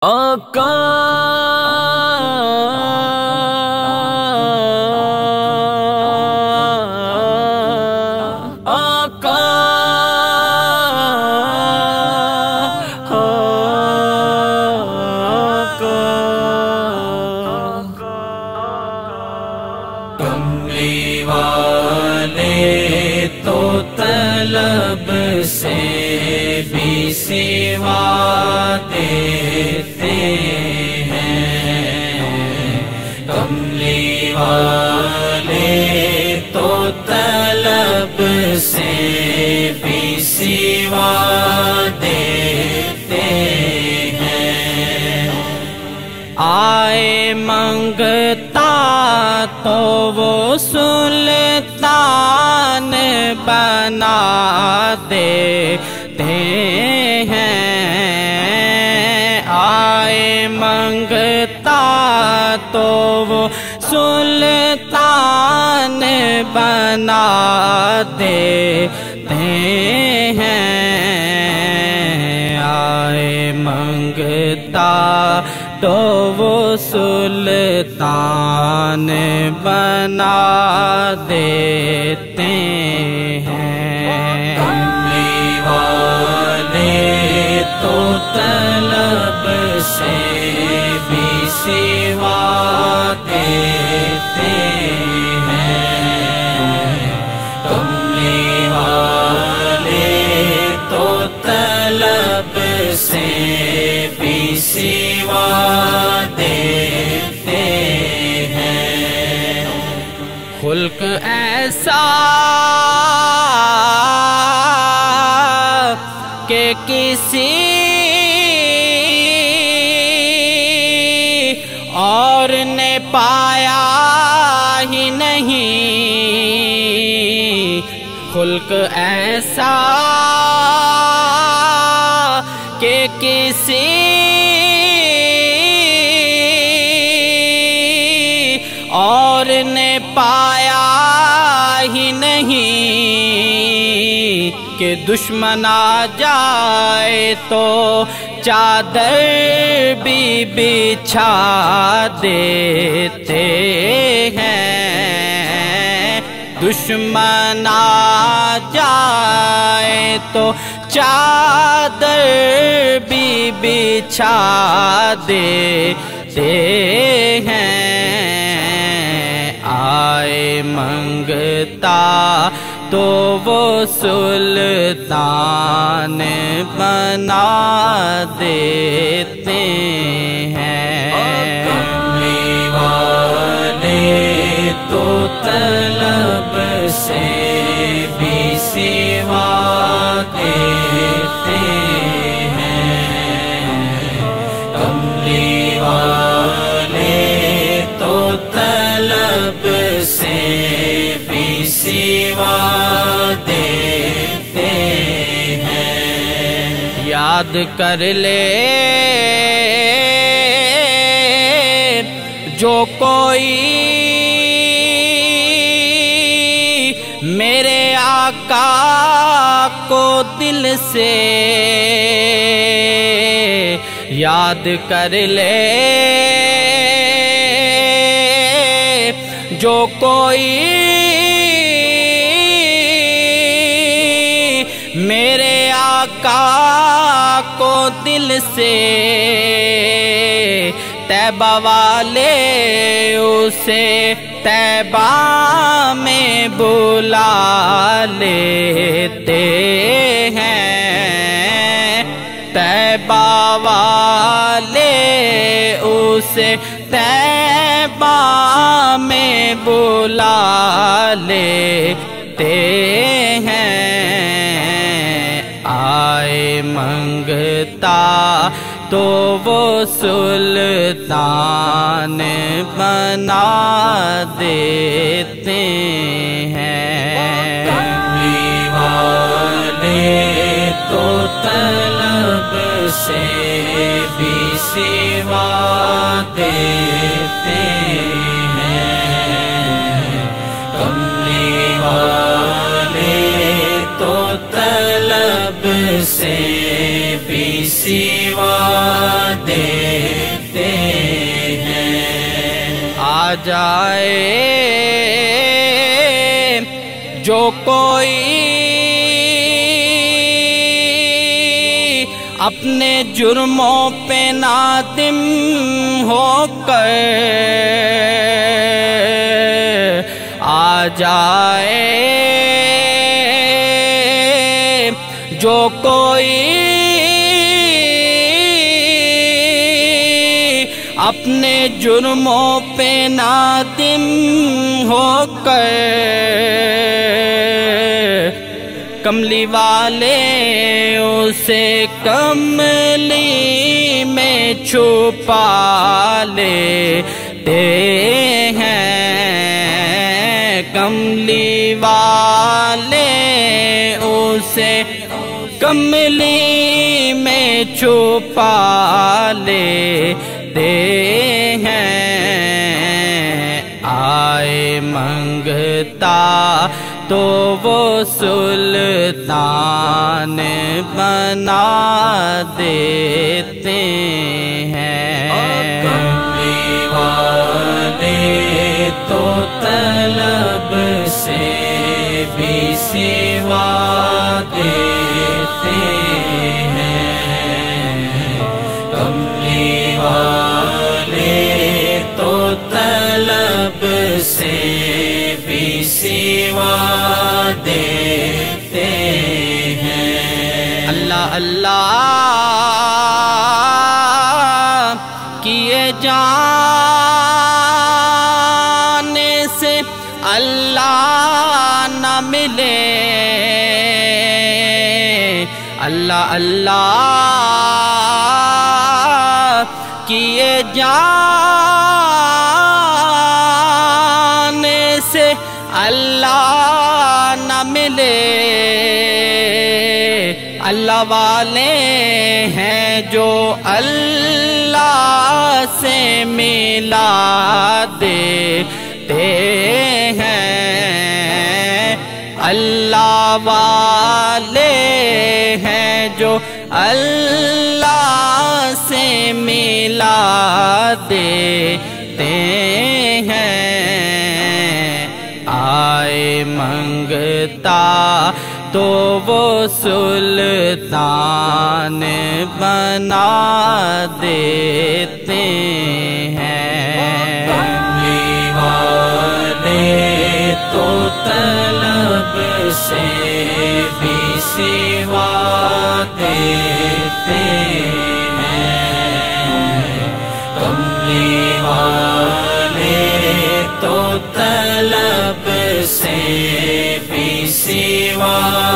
آقا آقا کملی والے تو طلب سے بھی سوا دیتے ہیں، کملی والے تو طلب سے بھی سوا دیتے ہیں۔ آئے منگتا تو وہ سلطان بنا دیتے ہیں، آئے منگتا تو وہ سلطان بنا دیتے ہیں، آئے منگتا تو وہ سلطان بنا دیتے ہیں۔ کملی والے تو طلب سے بھی سوا دیتے ہیں، کملی والے تو طلب سے بھی سوا دیتے ہیں۔ خلق ایسا کہ کسی اور نے پایا ہی نہیں، خلق ایسا کہ کسی اور نے پایا ہی نہیں، کہ دشمن آ جائے تو چادر بھی بچھا دیتے ہیں، دشمن آ جائے تو چادر بھی بچھا دیتے ہیں، آئے منگتا تو وہ سلطان بنا دیتے ہیں۔ کملی والے تو طلب سے بھی سوا دیتے ہیں، کملی والے تو طلب سے بھی سوا دیتے ہیں۔ یاد کر لے جو کوئی میرے آقا کو دل سے یاد کر لے، جو کوئی میرے آقا کو دل سے، طیبہ والے اسے طیبہ میں بلا لیتے ہیں، طیبہ والے اسے طیبہ میں بلا لیتے ہیں، آئے منگتا تو وہ سلطان بنا دیتے ہیں۔ کملی والے تو طلب سے بھی سوا دیتے ہیں، کملی والے تو طلب سے بھی سوا دے جائے جو کوئی اپنے جرموں پہ نادم ہو کر آ جائے، جو کوئی اپنے جرموں پہ نادم ہو کر کملی والے اسے کملی میں چھپا لیتے ہیں، کملی والے اسے کملی میں چھپا لیتے ہیں، آئے منگتا تو وہ سلطان بنا دیتے ہیں، کملی والے تو طلب سے بھی سوا دیتے ہیں، کملی والے تو طلب سے بھی سوا دیتے ہیں۔ اللہ اللہ کیے جانے سے اللہ نہ ملے، اللہ اللہ کیے جانے سے اللہ نہ ملے، اللہ والے ہیں جو اللہ سے ملا دیتے ہیں، اللہ والے ہیں جو اللہ سے ملا دیتے ہیں، آئے منگتا تو وہ سلطان بنا دیتے ہیں، کملی والے تو طلب سے بھی سوا دیتے ہیں، کملی والے تو طلب سے بھی سوا